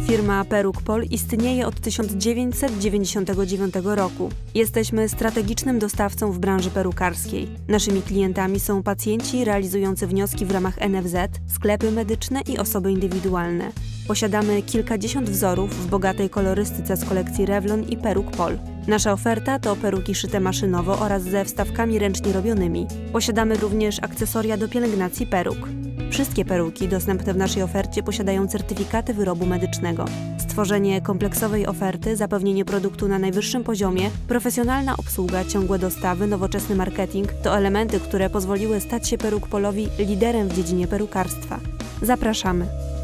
Firma Peruk Pol istnieje od 1999 roku. Jesteśmy strategicznym dostawcą w branży perukarskiej. Naszymi klientami są pacjenci realizujący wnioski w ramach NFZ, sklepy medyczne i osoby indywidualne. Posiadamy kilkadziesiąt wzorów w bogatej kolorystyce z kolekcji Revlon i Peruk Pol. Nasza oferta to peruki szyte maszynowo oraz ze wstawkami ręcznie robionymi. Posiadamy również akcesoria do pielęgnacji peruk. Wszystkie peruki dostępne w naszej ofercie posiadają certyfikaty wyrobu medycznego. Stworzenie kompleksowej oferty, zapewnienie produktu na najwyższym poziomie, profesjonalna obsługa, ciągłe dostawy, nowoczesny marketing to elementy, które pozwoliły stać się Peruk Polowi liderem w dziedzinie perukarstwa. Zapraszamy!